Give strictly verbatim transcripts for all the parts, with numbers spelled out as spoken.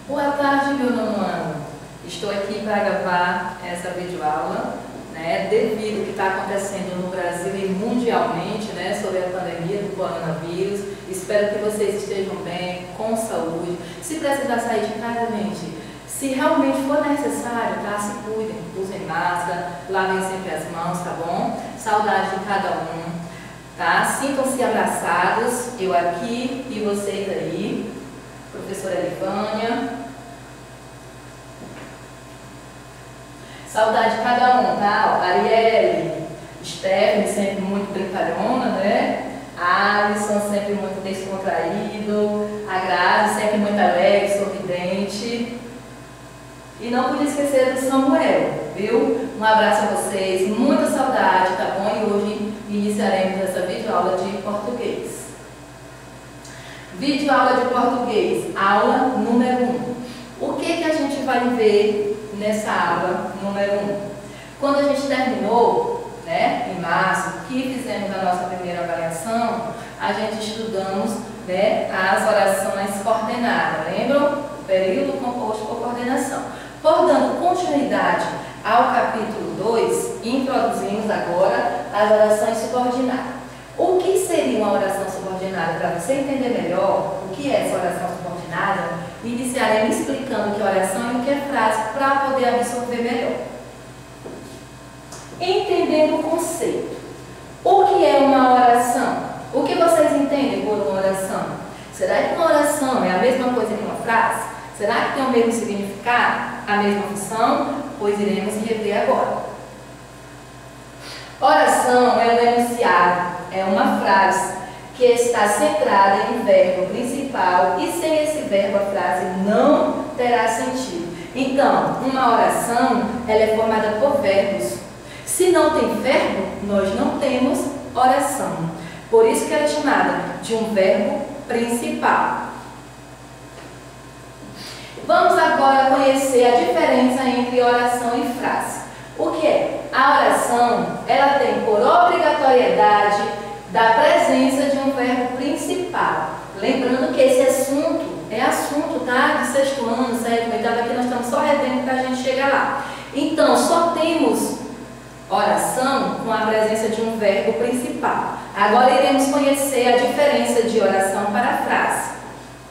Boa tarde, meu nono ano. Estou aqui para gravar essa videoaula, né, devido ao que está acontecendo no Brasil e mundialmente, né, sobre a pandemia do coronavírus. Espero que vocês estejam bem, com saúde. Se precisar sair de casa, gente, se realmente for necessário, tá, se cuidem, usem máscara, lavem sempre as mãos, tá bom? Saudade de cada um, tá? Sintam-se abraçados, eu aqui e vocês aí. Professora Livânia. Saudade de cada um, tá? Ó, Arielle, Stephanie, sempre muito brincalhona, né? Alisson, sempre muito descontraído. A Grazi, sempre muito alegre, sorridente. E não podia esquecer do Samuel, viu? Um abraço a vocês, muita saudade, tá bom? E hoje iniciaremos essa videoaula de português. Videoaula de português, aula número um. O que que a gente vai ver nessa aula número um? Quando a gente terminou, né, em março, que fizemos a nossa primeira avaliação, a gente estudamos, né, as orações coordenadas, lembram? Período composto por coordenação. Por dando continuidade ao capítulo dois, introduzimos agora as orações subordinadas. O que seria uma oração subordinada? Para você entender melhor o que é essa oração subordinada, iniciaremos explicando o que é oração e o que é frase para poder absorver melhor. Entendendo o conceito. O que é uma oração? O que vocês entendem por uma oração? Será que uma oração é a mesma coisa que uma frase? Será que tem o mesmo significado? A mesma função? Pois iremos rever agora. Oração é um enunciado, é uma frase que está centrada em verbo principal e sem esse verbo a frase não terá sentido. Então, uma oração ela é formada por verbos. Se não tem verbo, nós não temos oração. Por isso que ela é chamada de um verbo principal. Vamos agora conhecer a diferença entre oração e frase. O que é? A oração, ela tem por obrigatoriedade da presença de um verbo principal. Lembrando que esse assunto é assunto, tá? De sexto ano, sétimo, oitavo, aqui nós estamos só revendo para a gente chegar lá. Então, só temos oração com a presença de um verbo principal. Agora iremos conhecer a diferença de oração para frase.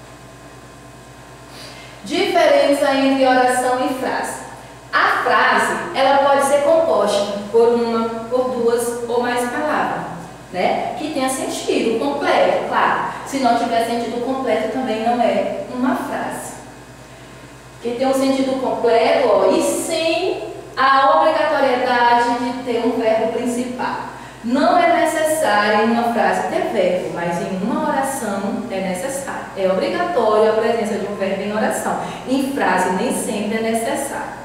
Diferença entre oração e frase. A frase, ela pode ser composta por uma, por duas ou mais palavras, né? Que tenha sentido completo, claro. Se não tiver sentido completo, também não é uma frase. Que tem um sentido completo, ó, e sem a obrigatoriedade de ter um verbo principal. Não é necessário em uma frase ter verbo, mas em uma oração é necessário. É obrigatório a presença de um verbo em oração. Em frase nem sempre é necessário.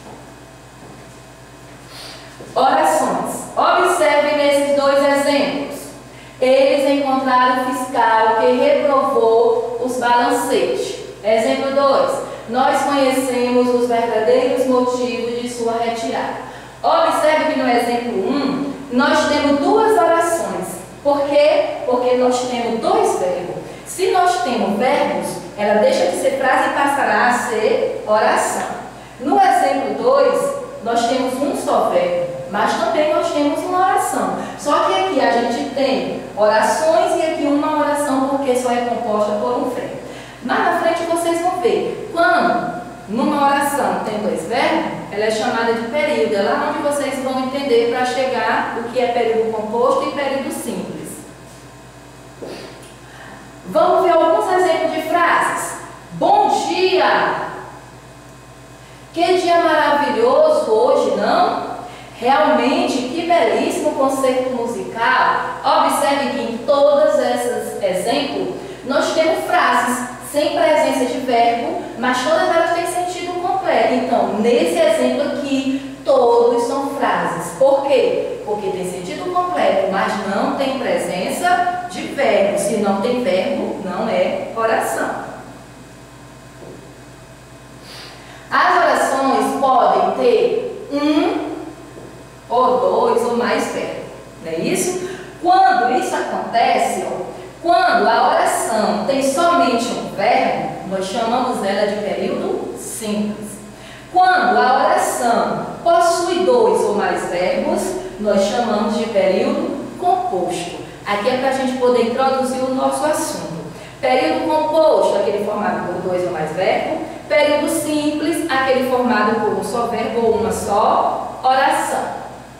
Orações. Observe nesses dois exemplos. Eles encontraram o fiscal que reprovou os balancetes. Exemplo dois. Nós conhecemos os verdadeiros motivos de sua retirada. Observe que no exemplo um, nós temos duas orações. Por quê? Porque nós temos dois verbos. Se nós temos verbos, ela deixa de ser frase e passará a ser oração. No exemplo dois, nós temos um só verbo, mas também nós temos uma oração. Só que aqui a gente tem orações e aqui uma oração, porque só é composta por um verbo. Mas na frente vocês vão ver, quando numa oração tem dois verbos, ela é chamada de período. É lá onde vocês vão entender para chegar o que é período composto e período simples. Vamos ver alguns exemplos de frases. Bom dia! Que dia maravilhoso hoje, não? Realmente, que belíssimo concerto musical. Observe que em todos esses exemplos, nós temos frases sem presença de verbo, mas todas elas têm sentido completo. Então, nesse exemplo aqui, todos são frases. Por quê? Porque tem sentido completo, mas não tem presença de verbo. Se não tem verbo, não é oração. As orações podem ter um ou dois ou mais verbos, não é isso? Quando isso acontece, ó, quando a oração tem somente um verbo, nós chamamos ela de período simples. Quando a oração possui dois ou mais verbos, nós chamamos de período composto. Aqui é para a gente poder introduzir o nosso assunto. Período composto, aquele formado por dois ou mais verbos. Período simples, aquele formado por um só verbo ou uma só oração.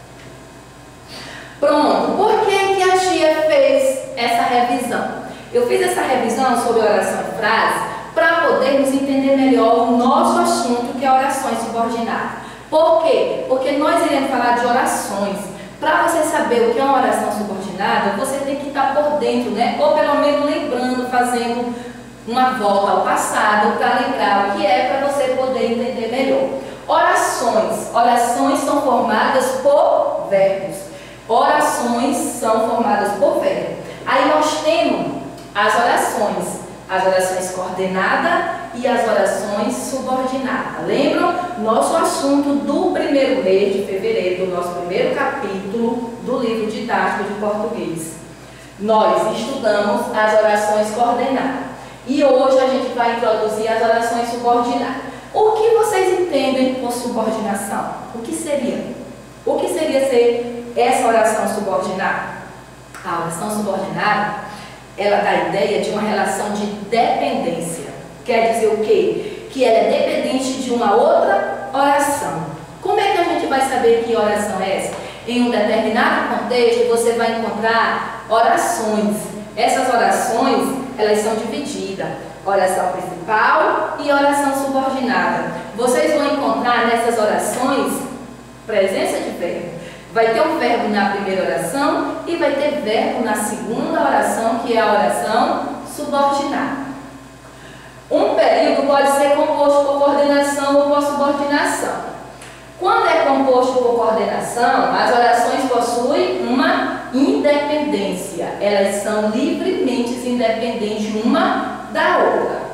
Pronto, por que que a tia fez essa revisão? Eu fiz essa revisão sobre oração e frase para podermos entender melhor o nosso assunto, que é orações subordinadas. Por quê? Porque nós iremos falar de orações. Para você saber o que é uma oração subordinada, você tem que estar por dentro, né? Ou pelo menos lembrando, fazendo uma volta ao passado para lembrar o que é, para você poder entender melhor. Orações. Orações são formadas por verbos. Orações são formadas por verbo. Aí nós temos as orações, as orações coordenadas e as orações subordinadas. Lembram? Nosso assunto do primeiro mês de fevereiro, do nosso primeiro capítulo do livro didático de português. Nós estudamos as orações coordenadas e hoje a gente vai introduzir as orações subordinadas. O que vocês entendem por subordinação? O que seria? O que seria ser essa oração subordinada? A oração subordinada, ela dá a ideia de uma relação de dependência. Quer dizer o quê? Que ela é dependente de uma outra oração. Como é que a gente vai saber que oração é essa? Em um determinado contexto, você vai encontrar orações. Essas orações, elas são divididas. Oração principal e oração subordinada. Vocês vão encontrar nessas orações presença de verbo. Vai ter um verbo na primeira oração e vai ter verbo na segunda oração, que é a oração subordinada. Um período pode ser composto por coordenação ou por subordinação. Quando é composto por coordenação, as orações possuem uma independência. Elas são livremente independentes uma da outra,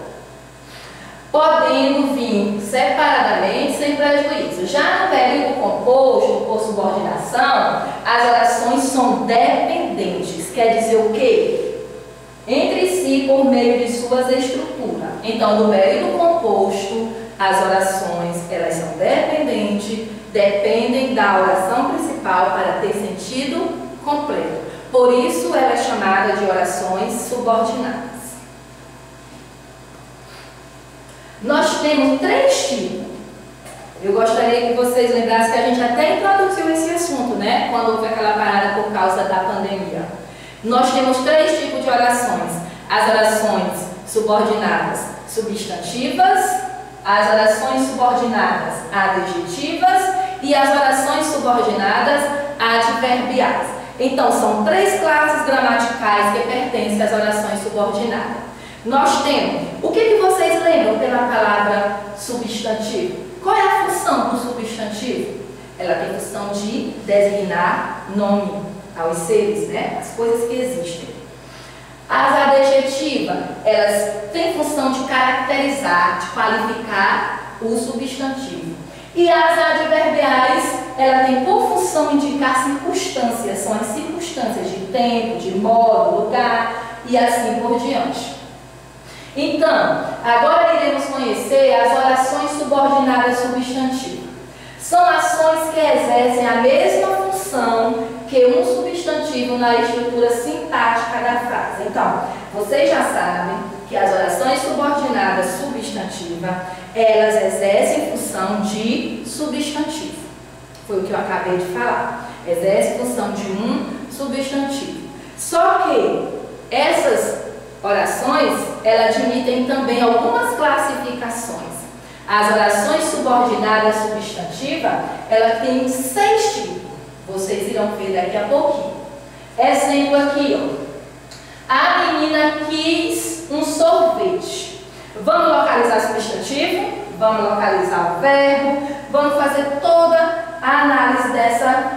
podendo vir separadamente sem prejuízo. Já no período composto por subordinação, as orações são dependentes. Quer dizer o quê? Entre si por meio de suas estruturas. Então, no período composto, as orações elas são dependentes, dependem da oração principal para ter sentido completo. Por isso, ela é chamada de orações subordinadas. Nós temos três tipos. Eu gostaria que vocês lembrassem que a gente até introduziu esse assunto, né? Quando houve aquela parada por causa da pandemia. Nós temos três tipos de orações. As orações subordinadas substantivas, as orações subordinadas adjetivas e as orações subordinadas adverbiais. Então, são três classes gramaticais que pertencem às orações subordinadas. Nós temos, o que, que vocês lembram pela palavra substantivo? Qual é a função do substantivo? Ela tem função de designar nome aos seres, né? As coisas que existem. As adjetivas, elas têm função de caracterizar, de qualificar o substantivo. E as adverbiais, ela tem por função indicar circunstâncias, são as circunstâncias de tempo, de modo, lugar e assim por diante. Então, agora iremos conhecer as orações subordinadas substantivas. São ações que exercem a mesma função que um substantivo na estrutura sintática da frase. Então, vocês já sabem que as orações subordinadas substantivas, elas exercem função de substantivo. Foi o que eu acabei de falar. Exerce função de um substantivo. Só que essas orações, elas admitem também algumas classificações. As orações subordinadas substantivas, elas têm seis tipos. Vocês irão ver daqui a pouquinho. Exemplo aqui, ó. A menina quis um sorvete. Vamos localizar o substantivo, vamos localizar o verbo, vamos fazer toda a análise dessa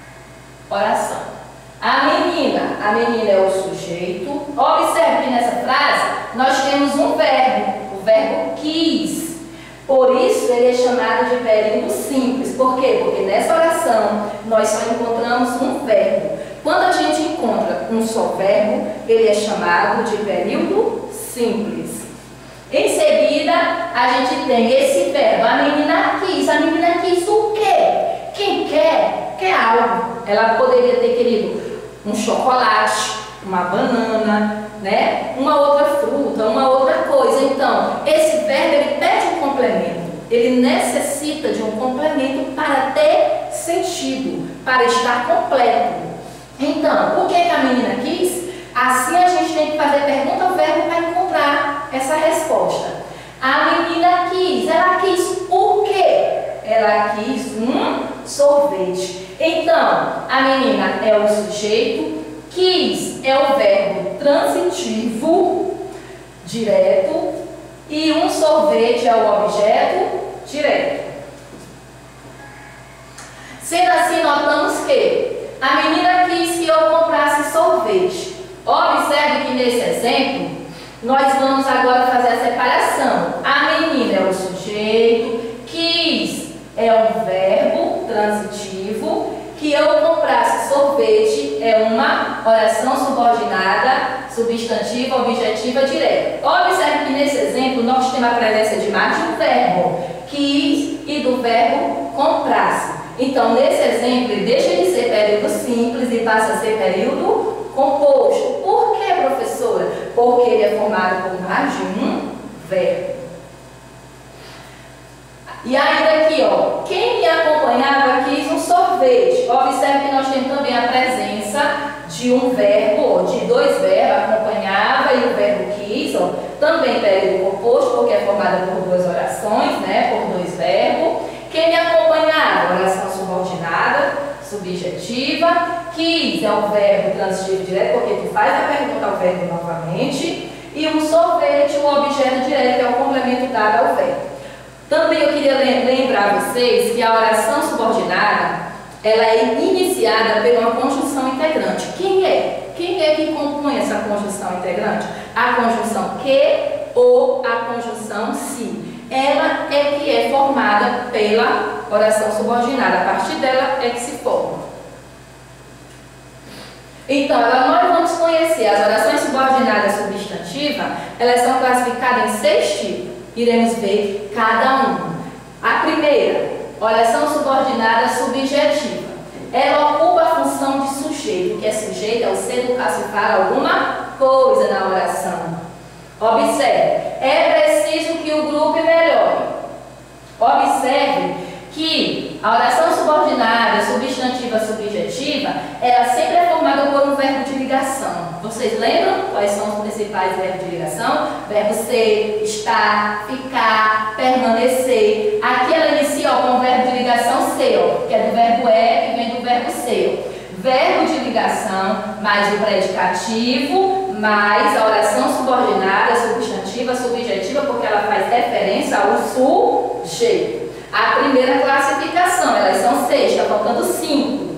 oração. A menina, a menina é o sujeito. Observe que nessa frase nós temos um verbo, o verbo quis. Por isso ele é chamado de período simples. Por quê? Porque nessa oração nós só encontramos um verbo. Quando a gente encontra um só verbo, ele é chamado de período simples. Em seguida, a gente tem esse verbo, a menina quis. A menina quis o quê? Quem quer, quer algo. Ela poderia ter querido um chocolate, uma banana, né? Uma outra fruta, uma outra coisa. Então, esse verbo, ele pede um complemento. Ele necessita de um complemento para ter sentido, para estar completo. Então, o que, que a menina quis? Assim a gente tem que fazer pergunta ao verbo para encontrar essa resposta. A menina quis, ela quis o quê? Ela quis um sorvete. Então, a menina é o sujeito, quis é o verbo transitivo, direto, e um sorvete é o objeto direto. Sendo assim, notamos que a menina quis que eu comprasse sorvete. Observe que nesse exemplo, nós vamos agora fazer a separação. A menina é o sujeito, quis é um verbo transitivo, que eu comprasse sorvete é uma oração subordinada, substantiva, objetiva, direta. Observe que nesse exemplo nós temos a presença de mais de um verbo, quis, e do verbo comprasse. Então, nesse exemplo, ele deixa de ser período simples e passa a ser período composto. Por que, professora? Porque ele é formado por mais de um verbo. E ainda aqui, ó, quem me acompanhava quis um sorvete. Observe que nós temos também a presença de um verbo, de dois verbos, acompanhava e o verbo quis, ó, também período composto, porque é formado por duas orações, né, por dois verbos. Quem me acompanhava? Oração subordinada, subjetiva. Quis é o verbo transitivo direto, porque tu faz a pergunta ao verbo novamente. E um sorvete, o objeto direto, que é o complemento dado ao verbo. Também eu queria lembrar a vocês que a oração subordinada, ela é iniciada por uma conjunção integrante. Quem é? Quem é que compõe essa conjunção integrante? A conjunção que ou a conjunção se. Ela é que é formada pela oração subordinada. A partir dela é que se forma. Então, nós vamos conhecer as orações subordinadas substantivas. Elas são classificadas em seis tipos. Iremos ver cada uma. A primeira, oração subordinada subjetiva. Ela ocupa a função de sujeito. O que é sujeito? É o ser do classificar alguma coisa na oração. Observe, é preciso que o grupo melhore. Observe que a oração subordinada, substantiva, subjetiva, ela sempre é formada por um verbo de ligação. Vocês lembram quais são os principais verbos de ligação? Verbo ser, estar, ficar, permanecer. Aqui ela inicia ó, com o verbo de ligação ser, ó, que é do verbo é, que vem do verbo ser. Verbo de ligação, mais o predicativo, mais a oração subordinada, substantiva, subjetiva, porque ela faz referência ao sujeito. A primeira classificação, elas são seis, está faltando cinco.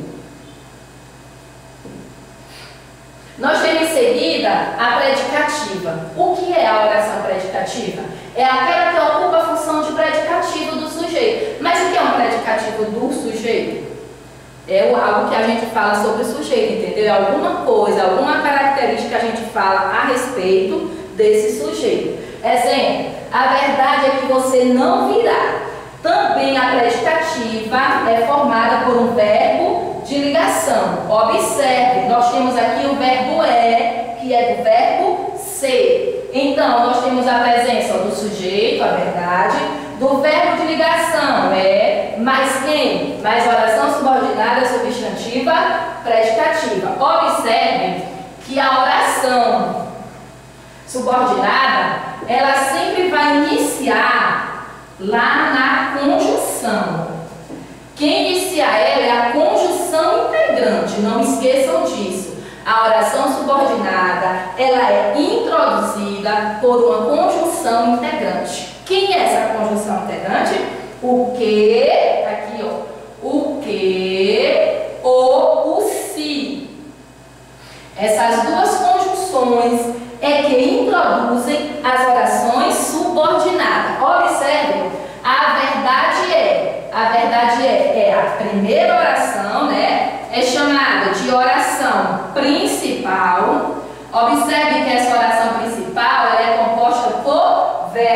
Nós temos em seguida a predicativa. O que é a oração predicativa? É aquela que ocupa a função de predicativo do sujeito. Mas o que é um predicativo do sujeito? É algo que a gente fala sobre o sujeito, entendeu? É alguma coisa, alguma característica que a gente fala a respeito desse sujeito. Exemplo, a verdade é que você não virá. Também a predicativa é formada por um verbo de ligação. Observe, nós temos aqui o verbo é, que é do verbo ser. Então, nós temos a presença do sujeito, a verdade, do verbo de ligação, é, mais quem? Mais oração subordinada, substantiva, predicativa. Observe que a oração subordinada, ela sempre vai iniciar lá na conjunção. Quem inicia ela é a conjunção integrante, não esqueçam disso. A oração subordinada, ela é introduzida por uma conjunção integrante. Quem é essa conjunção integrante? O que, aqui ó, o que ou o se. Essas duas conjunções é que introduzem as orações subordinadas. Observe, a verdade é, a verdade é, é a primeira oração, né? É chamada de oração principal. Observe que essa oração principal ela é composta por verbo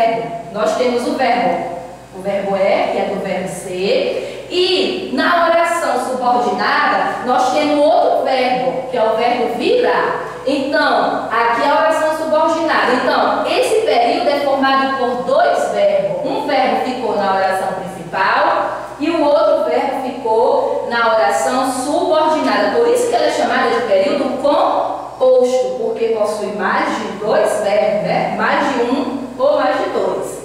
verbo. Nós temos o verbo, o verbo é, que é do verbo ser, e na oração subordinada, nós temos outro verbo, que é o verbo virar. Então, aqui é a oração subordinada. Então, esse período é formado por dois verbos. Um verbo ficou na oração principal e o outro verbo ficou na oração subordinada. Por isso que ela é chamada de período composto, porque possui mais de dois verbos, né? Mais de um ou mais de dois.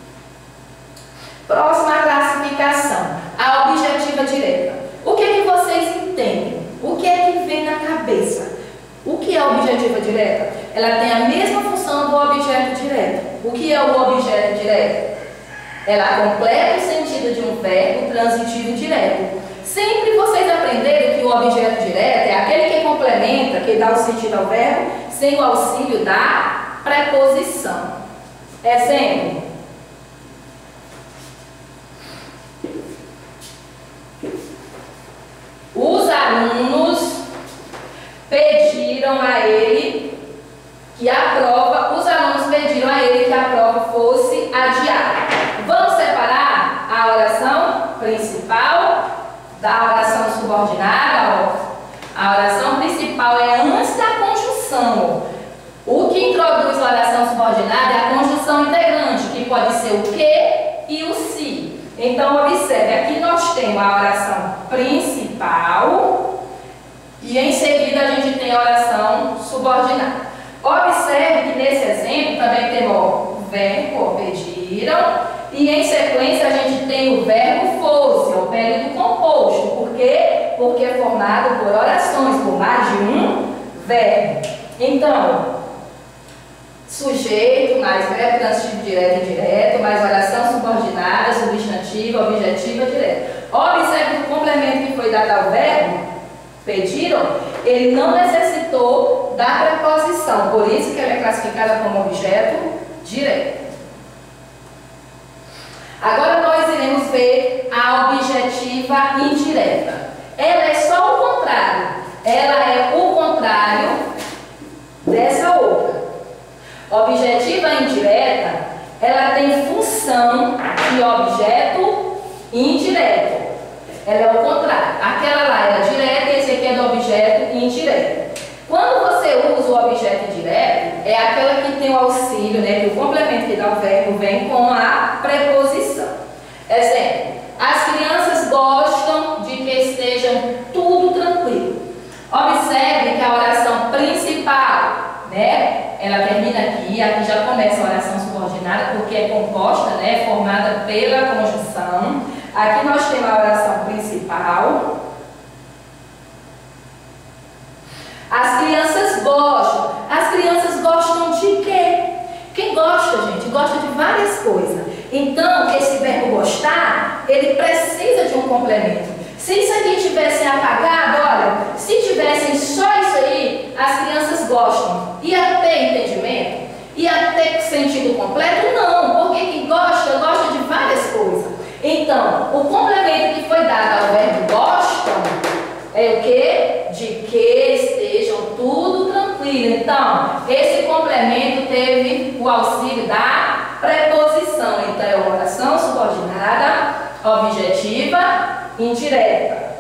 Próxima classificação, a objetiva direta. O que é que vocês entendem? O que é que vem na cabeça? O que é objetiva direta? Ela tem a mesma função do objeto direto. O que é o objeto direto? Ela completa o sentido de um verbo transitivo direto. Sempre vocês aprenderam que o objeto direto é aquele que complementa, que dá o sentido ao verbo, sem o auxílio da preposição. Exemplo. Os alunos pediram a ele que a prova, os alunos pediram a ele que a prova fosse adiada. Vamos separar a oração principal da oração subordinada? A oração principal é antes da conjunção. O que introduz a oração subordinada é a conjunção integrante, que pode ser o que e o se. Então, observe, aqui nós temos a oração principal e em seguida a gente tem a oração subordinada. Observe que nesse exemplo também temos o verbo pediram e em sequência a gente tem o verbo fosse, o período composto. Por quê? Porque é formado por orações, por mais de um verbo. Então, sujeito, mais verbo transitivo direto e indireto, mais oração subordinada, substantiva, objetiva, direta. Observe que o complemento que foi dado ao verbo, pediram, ele não necessitou da preposição, por isso que ela é classificada como objeto direto. Agora nós iremos ver a objetiva indireta. Ela é só o contrário, ela é o contrário dessa outra. Objetiva indireta, ela tem função de objeto indireto. Ela é o contrário. Aquela lá era direta e esse aqui é do objeto indireto. Quando você usa o objeto indireto, é aquela que tem o auxílio, né, que o complemento que dá o verbo vem com a preposição. Exemplo, as crianças gostam de que esteja tudo tranquilo. Observe que a oração principal, né, ela termina aqui, aqui já começa a oração subordinada, porque é composta, né, formada pela conjunção. Aqui nós temos a oração principal. As crianças gostam. As crianças gostam de quê? Quem gosta, gente, gosta de várias coisas. Então, esse verbo gostar, ele precisa de um complemento. Se isso aqui tivesse apagado, olha, se tivessem só isso aí, as crianças gostam. Ia ter entendimento? Ia ter sentido completo? Não, porque quem gosta, gosta de várias coisas. Então, o complemento que foi dado ao verbo gostam é o que? De que estejam tudo tranquilo. Então, esse complemento teve o auxílio da preposição. Então, é uma oração subordinada, objetiva, indireta.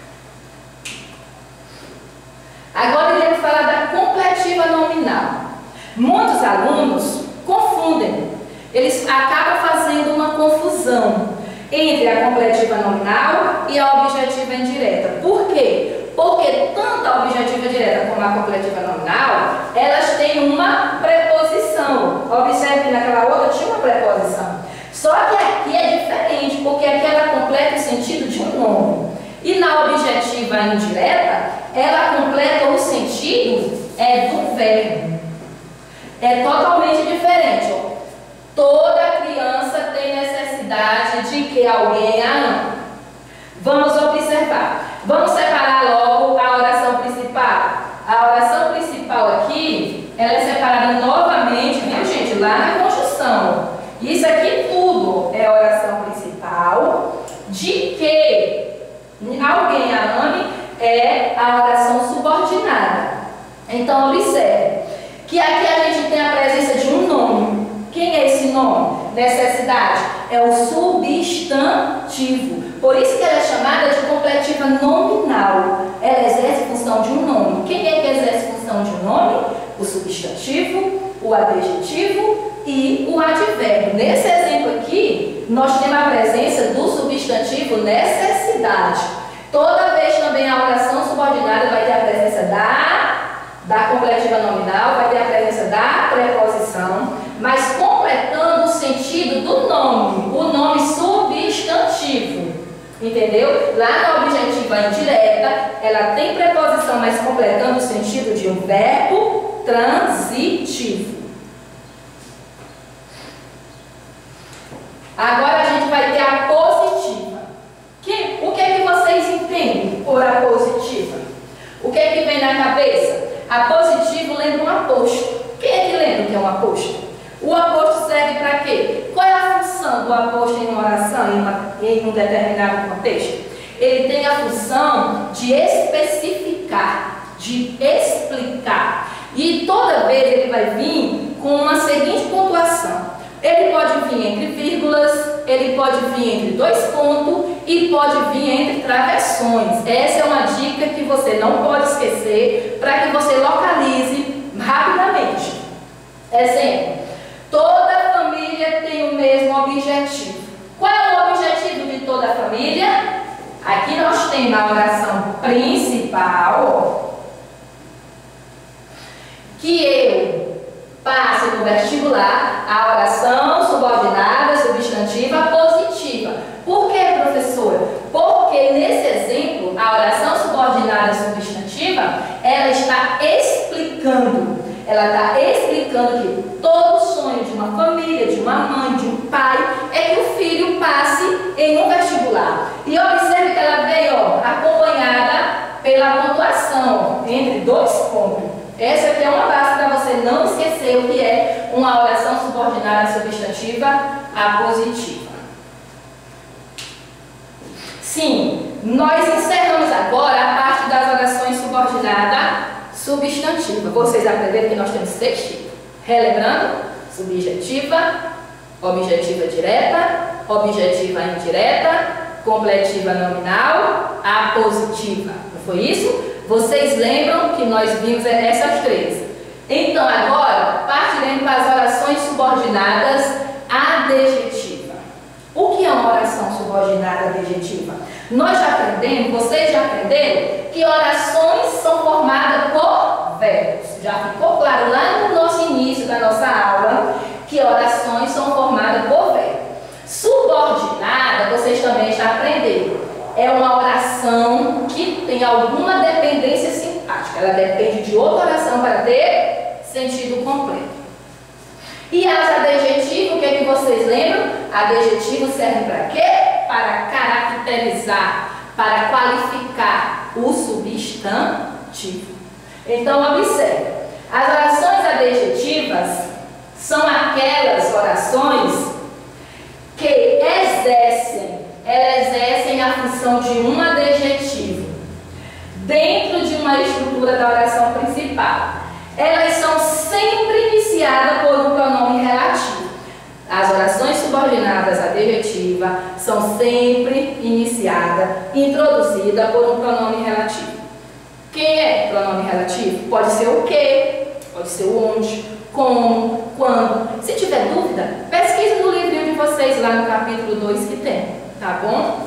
Agora iremos falar da completiva nominal. Muitos alunos confundem. Eles acabam fazendo uma confusão entre a completiva nominal e a objetiva indireta. Por quê? Porque tanto a objetiva direta como a completiva nominal, elas têm uma preposição. Observe que naquela outra tinha uma preposição. Só que aqui é diferente, porque aqui ela completa o sentido de um nome. E na objetiva indireta, ela completa o sentido é do verbo. É totalmente diferente. Ó. Toda criança tem necessidade de que alguém a ame. Vamos observar. Vamos separar logo a oração principal. A oração principal aqui, ela é separada novamente, viu, gente? Lá na conjunção. Isso aqui tudo é a oração principal. De que alguém a ame é a oração subordinada. Então, observe que aqui a gente tem a presença de um nome. Quem é esse nome? nome? Necessidade. É o substantivo. Por isso que ela é chamada de completiva nominal. Ela exerce função de um nome. Quem é que exerce função de um nome? O substantivo, o adjetivo e o advérbio. Nesse exemplo aqui, nós temos a presença do substantivo necessidade. Toda vez também a oração subordinada vai ter a presença da, da completiva nominal, vai ter a presença da preposição, mas completando o sentido do nome, o nome substantivo. Entendeu? Lá na objetiva indireta, ela tem preposição, mas completando o sentido de um verbo transitivo. Agora a gente vai ter a positiva. Que, o que é que vocês entendem por a positiva? O que é que vem na cabeça? A positiva lembra um aposto. Quem é que lembra o que é um aposto? O aposto serve para quê? Qual é a função do aposto em uma oração, em, uma, em um determinado contexto? Ele tem a função de especificar, de explicar. E toda vez ele vai vir com uma seguinte pontuação. Ele pode vir entre vírgulas, ele pode vir entre dois pontos e pode vir entre travessões. Essa é uma dica que você não pode esquecer para que você localize rapidamente. Exemplo. Toda família tem o mesmo objetivo. Qual é o objetivo de toda a família? Aqui nós temos a oração principal, que eu passe no vestibular, a oração subordinada, substantiva, positiva. Por que, professora? Porque nesse exemplo, a oração subordinada substantiva, ela está explicando. Ela está explicando que todo sonho de uma família, de uma mãe, de um pai, é que o filho passe em um vestibular. E observe que ela veio ó, acompanhada pela pontuação, entre dois pontos. Essa aqui é uma base para você não esquecer o que é uma oração subordinada substantiva a positiva. Sim, nós encerramos agora a parte das orações subordinadas substantiva. Vocês aprenderam que nós temos seis tipos. Relembrando, subjetiva, objetiva direta, objetiva indireta, completiva nominal, apositiva. Não foi isso? Vocês lembram que nós vimos essas três. Então agora, partiremos para as orações subordinadas adjetiva. O que é uma oração subordinada adjetiva? Nós já aprendemos, vocês já aprenderam, que orações são formadas por verbos. Já ficou claro lá no nosso início da nossa aula que orações são formadas por verbos. Subordinada, vocês também já aprenderam. É uma oração que tem alguma dependência sintática. Ela depende de outra oração para ter sentido completo. E as adjetivos, o que é que vocês lembram? Adjetivos servem para quê? Para caracterizar, para qualificar o substantivo. Então, observe. As orações adjetivas são aquelas orações que exercem, elas exercem a função de um adjetivo dentro de uma estrutura da oração principal. Elas são sempre iniciadas por um pronome relativo. As orações subordinadas adjetivas são sempre iniciadas, introduzidas por um pronome relativo. Quem é pronome relativo? Pode ser o que, pode ser o onde, como, quando. Se tiver dúvida, pesquise no livrinho de vocês lá no capítulo dois que tem, tá bom?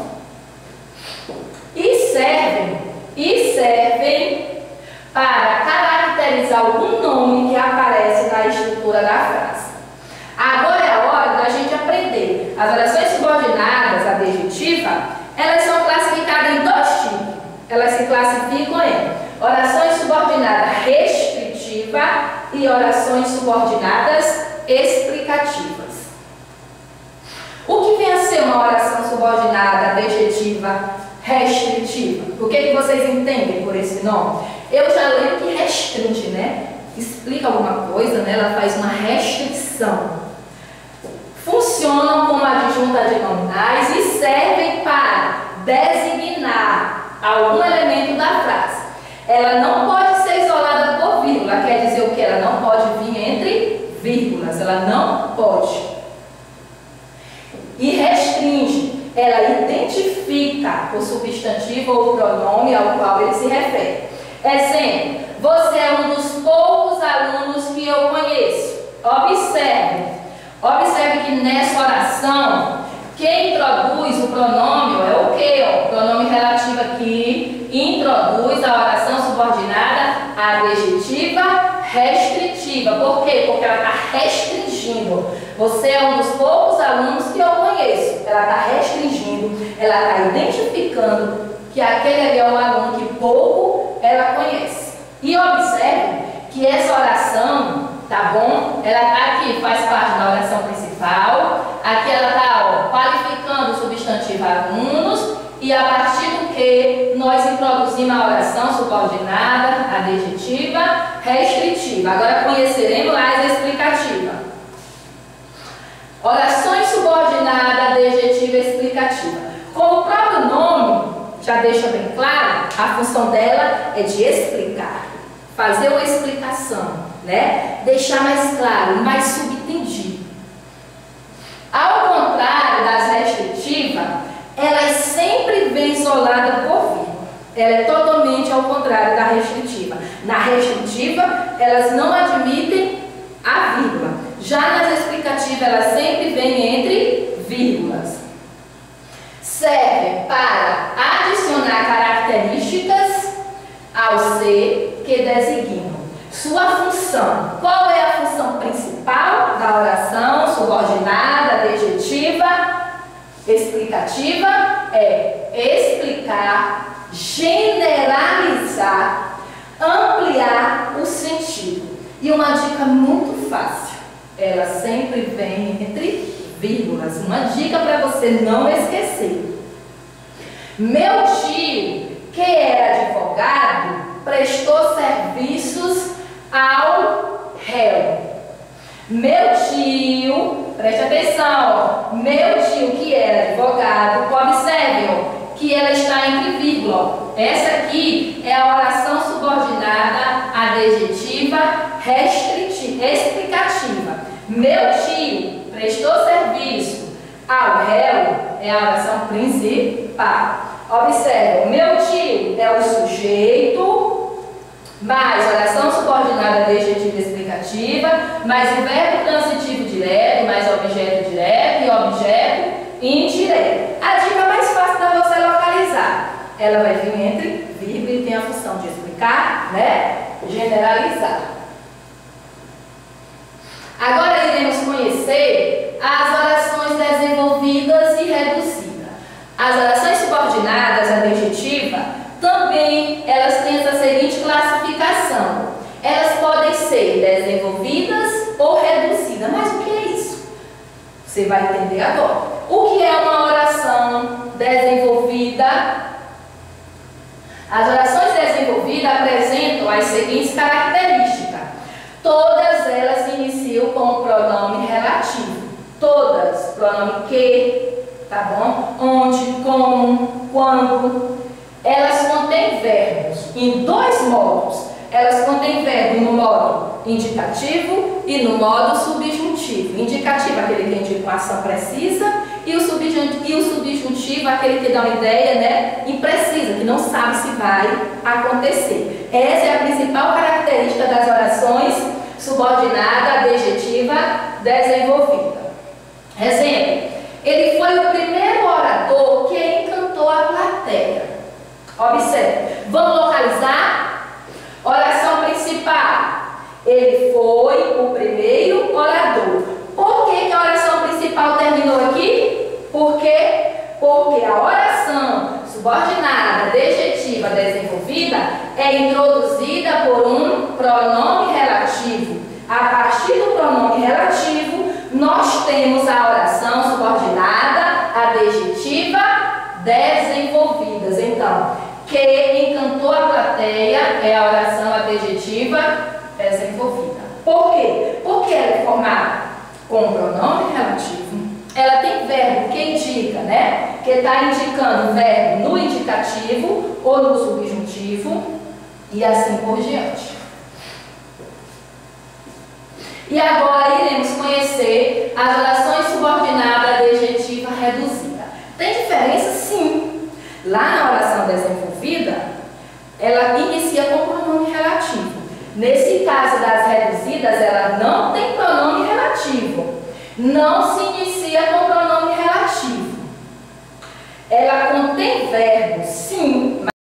E servem, e servem para caracterizar algum nome que aparece na estrutura da frase. Agora é a hora da gente aprender. As orações subordinadas adjetivas, elas são classificadas em dois tipos. Elas se classificam em orações subordinadas restritivas e orações subordinadas explicativas. O que vem a ser uma oração subordinada adjetiva restritiva? O que, que vocês entendem por esse nome? Eu já lembro que restringe, né? Explica alguma coisa, né? Ela faz uma restrição. Funcionam como adjunta de nominais e servem para designar algum elemento da frase. Ela não pode ser isolada por vírgula, quer dizer o que? Ela não pode vir entre vírgulas, ela não pode. ela identifica o substantivo ou o pronome ao qual ele se refere. Exemplo, você é um dos poucos alunos que eu conheço. Observe, observe que nessa oração, quem introduz o pronome é o que? O pronome relativo aqui introduz a oração subordinada adjetiva restritiva. Por quê? Porque ela está restringindo. Você é um dos poucos alunos que eu conheço. Ela está restringindo, ela está identificando que aquele ali é um aluno que pouco ela conhece. E observe que essa oração, tá bom? Ela está aqui, faz parte da oração principal. Aqui ela está qualificando o substantivo alunos. E a partir do que nós introduzimos a oração subordinada, adjetiva, restritiva. Agora conheceremos as explicativas. Orações subordinadas, adjetiva e explicativa. Como o próprio nome já deixa bem claro, a função dela é de explicar, fazer uma explicação, né? Deixar mais claro, mais subentendido. Ao contrário das restritivas, elas sempre vêm isoladas por vírgula. Ela é totalmente ao contrário da restritiva. Na restritiva, elas não admitem a vírgula. Já nas explicativas, elas sempre vêm entre vírgulas. Serve para adicionar características ao ser que designam. Sua função. Qual é a função principal da oração subordinada, adjetiva, explicativa? É explicar, generalizar, ampliar o sentido. E uma dica muito fácil, ela sempre vem entre vírgulas. Uma dica para você não esquecer. Meu tio, que era advogado, prestou serviços ao réu. Meu tio, preste atenção, meu tio que era advogado, observe que ela está entre vírgula. Essa aqui é a oração subordinada adjetiva restritiva, explicativa. Meu tio prestou serviço ao réu é a oração principal. Observe, meu tio é o sujeito, mais oração subordinada adjetiva explicativa, mais o verbo transitivo direto, mais objeto direto e objeto indireto. A dica mais fácil para você localizar, ela vai vir entre vírgula e tem a função de explicar, né? Generalizar. Agora iremos conhecer as orações desenvolvidas e reduzidas. As orações subordinadas adjetiva também elas têm essa seguinte classificação. Elas podem ser desenvolvidas ou reduzidas. Mas o que é isso? Você vai entender agora. O que é uma oração desenvolvida? As orações desenvolvidas apresentam as seguintes características. Todas elas se iniciam com o pronome relativo. Todas. Pronome que, tá bom? Onde, como, quando. Elas contêm verbos em dois modos. Elas contêm verbo no modo indicativo e no modo subjuntivo. Indicativo, aquele que indica uma ação precisa, e o subjuntivo, e o subjuntivo aquele que dá uma ideia, né, imprecisa, que não sabe se vai acontecer. Essa é a principal característica das orações subordinada, adjetiva, desenvolvida. Exemplo, ele foi o primeiro orador que encantou a plateia. Observe, vamos localizar? Oração principal. Ele foi o primeiro orador. Por que que a oração principal terminou aqui? Por quê? Porque a oração subordinada, adjetiva, desenvolvida é introduzida por um pronome relativo. A partir do pronome relativo, nós temos a oração subordinada, adjetiva, desenvolvidas. Então, que encantou a plateia é a oração adjetiva desenvolvida. Por quê? Porque ela é formada com um pronome relativo. Ela tem verbo que indica, né? Que está indicando o verbo no indicativo ou no subjuntivo e assim por diante. E agora iremos conhecer as orações subordinadas adjetiva reduzida. Tem diferença desenvolvida, ela inicia com pronome relativo. Nesse caso das reduzidas, ela não tem pronome relativo. Não se inicia